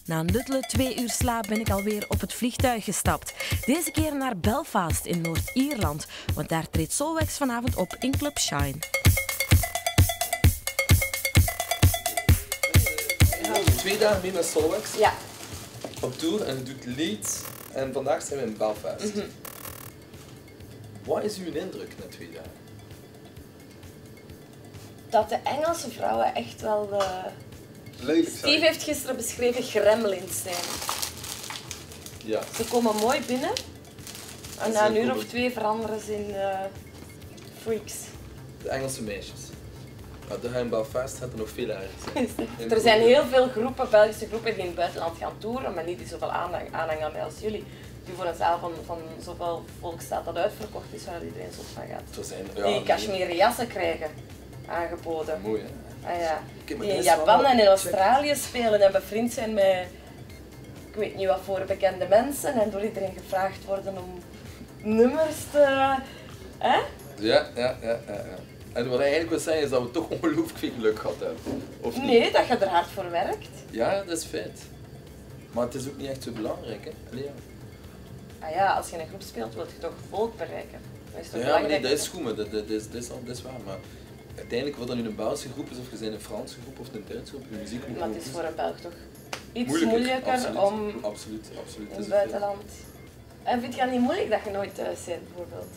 Na een luttele 2 uur slaap ben ik alweer op het vliegtuig gestapt. Deze keer naar Belfast in Noord-Ierland, want daar treedt Soulwax vanavond op in Club Shine. Je gaat 2 dagen mee met Soulwax Ja. op tour en je doet Leeds en vandaag zijn we in Belfast. Wat is uw indruk na 2 dagen? Dat de Engelse vrouwen echt wel Lelijk Steve zijn. heeft gisteren beschreven gremlins zijn. Ja. Ze komen mooi binnen en na Ze een uur komen- of 2 veranderen ze in freaks. De Engelse meisjes. Maar daar in Belfast gaat er nog veel erger zijn. Er zijn heel veel groepen, Belgische groepen die in het buitenland gaan toeren, maar niet die zoveel aanhang hebben als jullie. Die voor een zaal van zoveel volk staat dat uitverkocht is, waar iedereen zot van gaat. Er zijn, Die cashmere jassen krijgen aangeboden. Mooi hè? Ah ja. Kijk, maar Die in dit is Japan wel- en in Australië spelen en bevriend zijn met ik weet niet wat voor bekende mensen en door iedereen gevraagd worden om nummers te... Hè? Ja. En wat hij eigenlijk wil zeggen is dat we toch ongelooflijk veel geluk gehad hebben. Of niet? Nee, dat je er hard voor werkt. Ja, dat is feit. Maar het is ook niet echt zo belangrijk hè? Allee, ja. Ah ja, als je in een groep speelt, wil je toch volk bereiken. Dat is toch Ja, maar nee, belangrijk? dat is goed, maar dat is waar. Maar uiteindelijk, wat dan nu een Belgische groep is, of je bent een Franse groep of een Duitse groep, je muziek moet Maar het is voor een Belg toch iets moeilijker, moeilijker absoluut. om Absoluut. in is het het buitenland. En vind je het niet moeilijk dat je nooit thuis bent, bijvoorbeeld?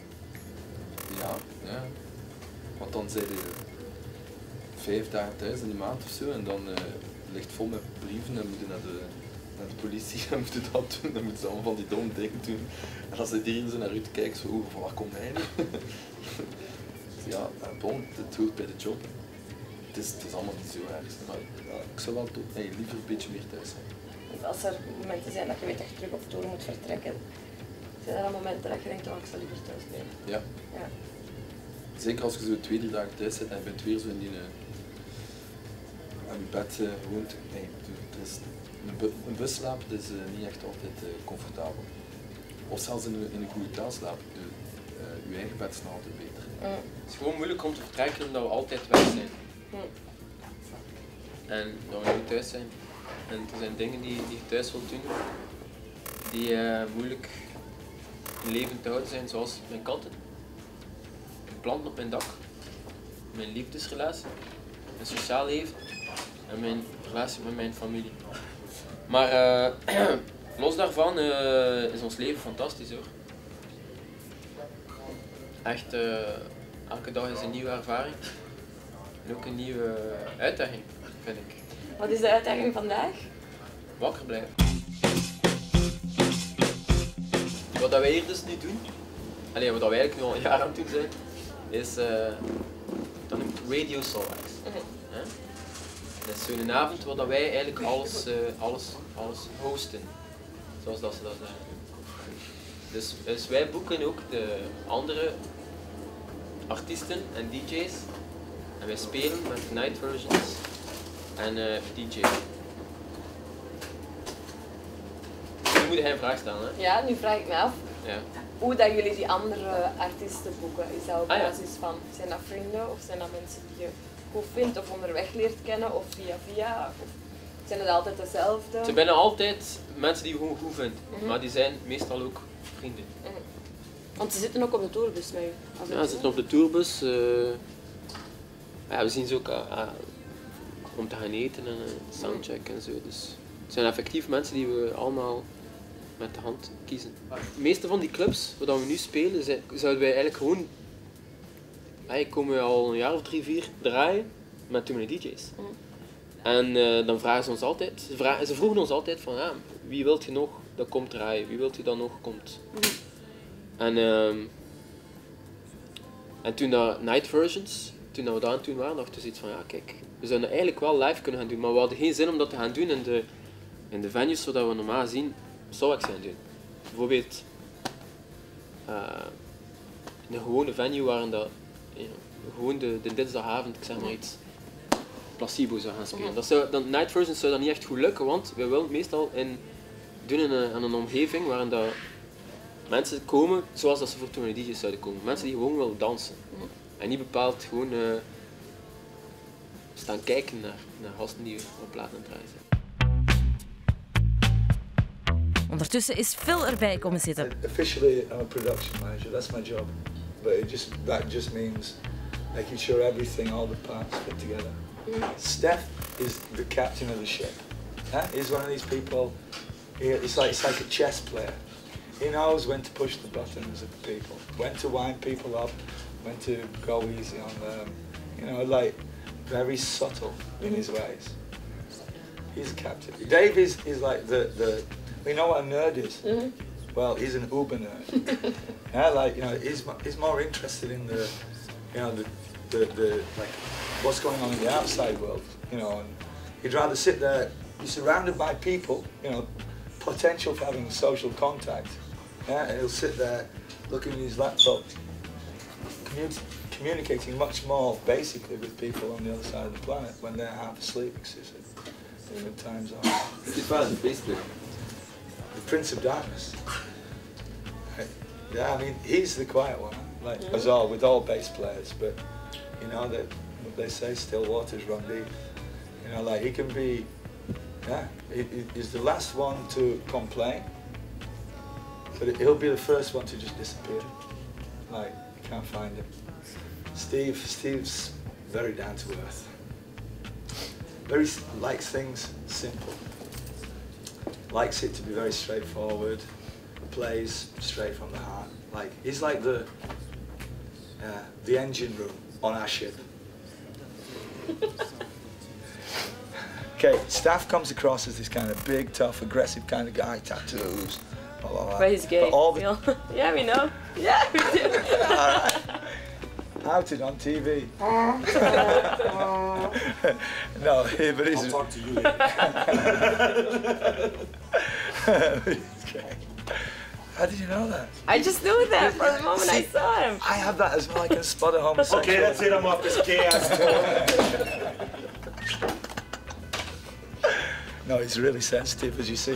Ja. Want dan zijn je 5 dagen thuis in de maand of zo en dan ligt vol met brieven en moet je naar de politie en moet je dat doen. Dan moeten ze allemaal van die domme dingen doen. En als je hier zo naar u kijkt, zo, van waar komt hij nu? Dus ja, bon, het hoort bij de job. Het is allemaal niet zo erg. Maar ja, ik zou wel liever een beetje meer thuis zijn. Want als er momenten zijn dat je weet dat je terug op tour moet vertrekken, zijn er dan momenten dat je denkt, oh, ik zal liever thuis blijven. Ja. Ja. Zeker als je zo 2, 3 dagen thuis zit en je bent weer zo in die aan je bed woont. Nee, het is een busslaap is niet echt altijd comfortabel. Of zelfs in een goede hotel slapen. Je eigen bed is nog altijd beter. Het is gewoon moeilijk om te vertrekken omdat we altijd weg zijn. En dat we niet thuis zijn. En er zijn dingen die je thuis wilt doen, die moeilijk in leven te houden zijn, zoals mijn katten, een plant op mijn dak, mijn liefdesrelatie, mijn sociaal leven en mijn relatie met mijn familie. Maar los daarvan is ons leven fantastisch hoor. Echt, elke dag is een nieuwe ervaring en ook een nieuwe uitdaging, vind ik. Wat is de uitdaging vandaag? Wakker blijven. Wat wij hier dus nu doen, wat wij eigenlijk nu al een jaar aan het doen zijn, is dat noemt Radio Soulwax. Dat is zo'n avond waar wij eigenlijk alles hosten, zoals dat ze dat zeggen. Dus wij boeken ook de andere artiesten en DJ's en wij spelen met night versions en DJ. Nu moet hij een vraag stellen, hè? Ja, nu vraag ik me af Ja. hoe dat jullie die andere artiesten boeken. Is dat op Ah, ja. basis van, zijn dat vrienden of zijn dat mensen die je goed vindt of onderweg leert kennen of via? Of zijn het altijd dezelfde? Ze zijn altijd mensen die we gewoon goed vinden, maar die zijn meestal ook vrienden. Want ze zitten ook op de tourbus met u. Ja, ze zitten op de tourbus. Ja, we zien ze ook om te gaan eten en soundcheck en zo. Dus het zijn effectief mensen die we allemaal met de hand kiezen. De meeste van die clubs waar we nu spelen, zouden wij eigenlijk gewoon... Eigenlijk komen we al een jaar of 3, 4 draaien met too many DJ's. En dan vragen ze ons altijd, ze vroegen ons altijd van ja, wie wilt je nog dat komt draaien, wie wilt je dat nog komt. En toen dat Night Versions, toen dat we daar aan toen waren, dachten we zoiets van ja kijk, we zouden eigenlijk wel live kunnen gaan doen, maar we hadden geen zin om dat te gaan doen in de venues zodat we normaal zien Soulwax gaan doen. Bijvoorbeeld in een gewone venue waren dat gewoon de dinsdagavond, ik zeg maar iets, Placebo zou gaan spelen. Dan Night Versions zou dat niet echt goed lukken, want we willen meestal doen aan een omgeving waarin dat mensen komen zoals dat ze voor toen DJ's zouden komen. Mensen die gewoon willen dansen. En niet bepaald gewoon staan kijken naar gasten die op plaat aan het draaien zijn. Ondertussen is Phil erbij komen zitten. Officially, I'm a production manager. That's my job. But that just means making sure everything, all the parts fit together. Steph is the captain of the ship. He's one of these people. It's like a chess player. He knows when to push the buttons of people, when to wind people up, when to go easy on them. You know, like very subtle in his ways. He's a captain. Dave is like the you know what a nerd is? Well, he's an uber nerd. Like, you know, he's more interested in the, you know, the like what's going on in the outside world, you know, and he'd rather sit there, be surrounded by people, you know, potential for having social contact. And he'll sit there looking at his laptop, communicating much more basically with people on the other side of the planet when they're half asleep, different time zones. Stefan, basically. The Prince of Darkness. Yeah, I mean, he's the quiet one, like as all with all bass players, but you know that what they say, still waters run deep. You know, like he can be, he's the last one to complain, but he'll be the first one to just disappear. Like, you can't find him. Steve's very down to earth. Very likes things simple. Likes it to be very straightforward. Plays straight from the heart. Like, he's like the engine room on our ship. Okay, Staff comes across as this kind of big, tough, aggressive kind of guy, tattoos, blah, blah, blah. But he's gay. But all the, yeah, we know. Yeah, we do. all right. Outed on TV. No, but he's... I'll talk to you later. Okay. How did you know that? I just knew that from the moment I saw him. I have that as well. I can spot a homosexual. Okay, that's it. I'm off this gay ass tour. No, he's really sensitive, as you see.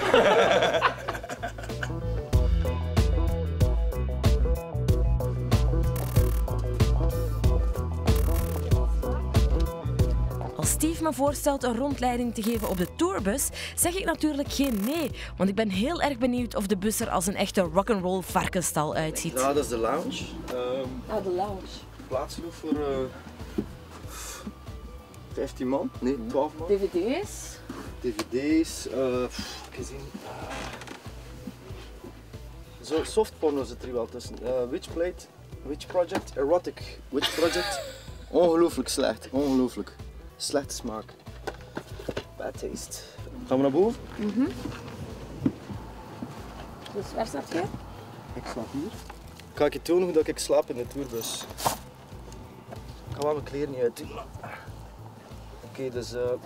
Als Steve me voorstelt een rondleiding te geven op de tourbus, zeg ik natuurlijk geen nee, want ik ben heel erg benieuwd of de bus er als een echte rock'n'roll varkenstal uitziet. Ja, dat is de lounge. Ah, de lounge. Plaats genoeg voor 15 man? Nee, 12 man. DVD's. DVD's, gezien. Zo softporno zit er wel tussen. Witch Project, Erotic Witch Project. Ongelooflijk slecht, ongelooflijk. Slechte smaak. Bad taste. Gaan we naar boven? Dus waar slaap je? Ik slaap hier. Ga ik je tonen hoe dat ik slaap in de tourbus. Ik ga wel mijn kleren niet uit doen. Oké, dus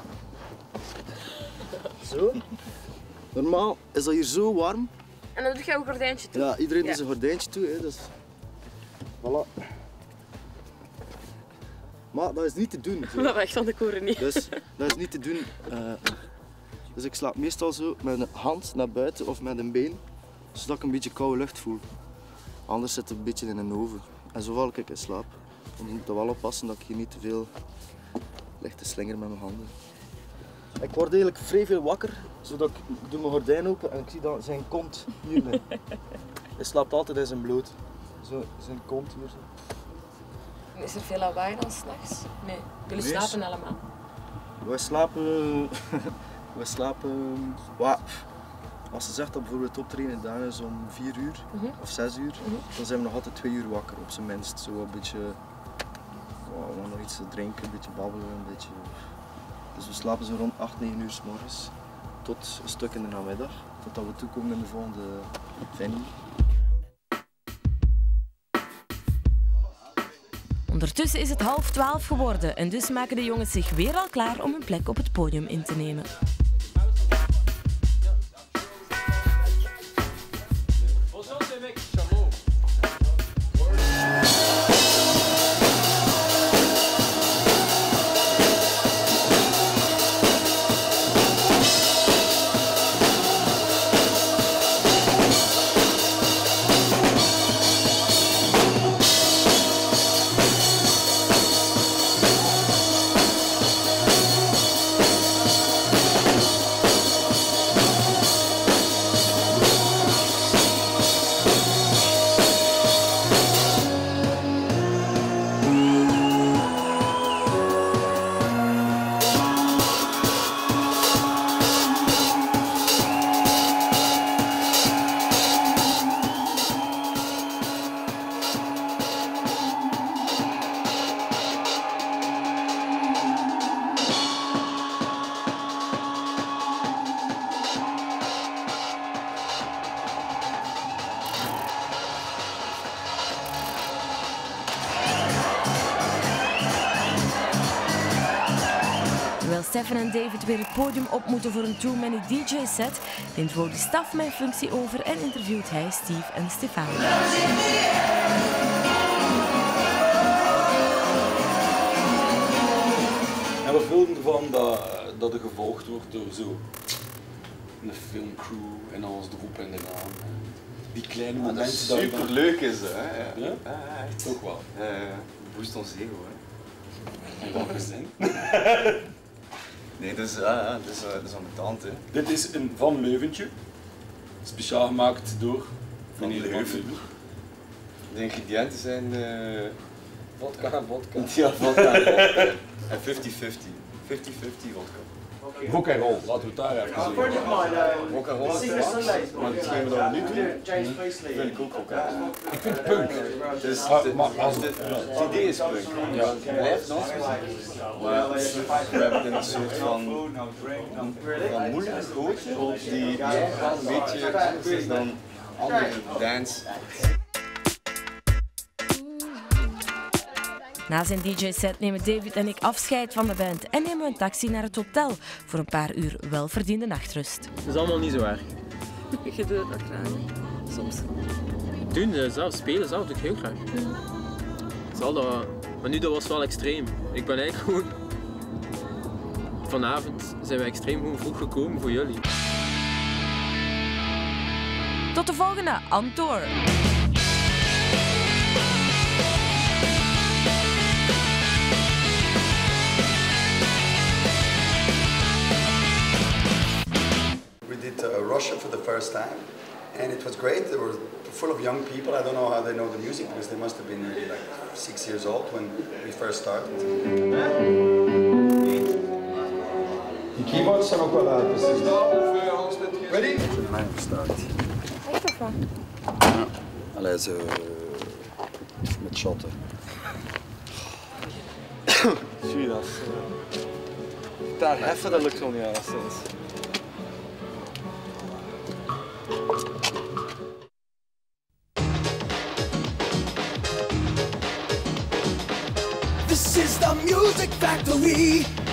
zo. Normaal is dat hier zo warm. En dan doe je een gordijntje toe. Ja, iedereen doet zijn gordijntje toe. Hè, dus. Voilà. Maar dat is niet te doen. Zo. Dat weg van de koren niet. Dus dat is niet te doen. Dus ik slaap meestal zo met een hand naar buiten of met een been, zodat ik een beetje koude lucht voel. Anders zit het een beetje in een oven. En zo val ik in slaap. Dan moet ik er wel oppassen dat ik hier niet te veel lig te slingeren met mijn handen. Ik word eigenlijk vrij veel wakker, zodat ik doe mijn gordijn open en ik zie dat zijn kont hier ligt. Hij slaapt altijd in zijn bloot. Zo, zijn kont hier zo. Is er veel lawaai dan s'nachts? Nee. Jullie Nee. slapen allemaal? Wij slapen... wij slapen... Well, als ze zegt dat bijvoorbeeld optreden gedaan is om 4 uur of 6 uur, dan zijn we nog altijd 2 uur wakker op zijn minst. Zo een beetje... Wow, nog iets te drinken, een beetje babbelen, een beetje... Dus we slapen zo rond 8, 9 uur 's morgens tot een stuk in de namiddag, totdat we toekomen in de volgende venue. Ondertussen is het 11:30 geworden en dus maken de jongens zich weer al klaar om een plek op het podium in te nemen. Stefan en David weer het podium op moeten voor een Too Many DJ-set, neemt Wody Staf mijn functie over en interviewt hij Steve en Stefan. En wat vind je ervan dat er gevolgd wordt door zo een filmcrew en alles erop en eraan? Die kleine momenten dat super leuk is, hè? Ja? Ja, echt. Toch wel. Boost ons ego, hè? In welke zin? Nee, dus ja, dat is ambetant, hè? Dit is een Van Leuventje, speciaal gemaakt door meneer Van Leuven. Leuven. De ingrediënten zijn Vodka en vodka. ja, vodka en 50-50. 50-50 vodka. Rock and roll, laten we het daar even zien. Rock and roll is het, maar hetgeen wat we nu doen, vind ik ook rock and roll. Ik vind het punk. Dus maar als het idee is punk. Ja. Het blijft nog, maar we hebben een soort van moeilijke gootje die wel een beetje anders is dan andere dance. Na zijn DJ-set nemen David en ik afscheid van de band en nemen we een taxi naar het hotel voor een paar uur welverdiende nachtrust. Dat is allemaal niet zo erg. Je doet het ook graag, soms. Doen, zelf, spelen zelf doe ik heel graag. Maar nu dat was wel extreem. Ik ben eigenlijk gewoon... Vanavond zijn we extreem gewoon vroeg gekomen voor jullie. Tot de volgende Antour! We did Russia for the first time, and it was great. They were full of young people. I don't know how they know the music because they must have been maybe like 6 years old when we first started. Die keyboards zijn ook wel uit, precies. Ready? Mijn gestart. Echt of wat? Ja. Allee, zo met shotten. Zie dat? Daar heffen, dat lukt zo niet alleszins. This is the Music Factory.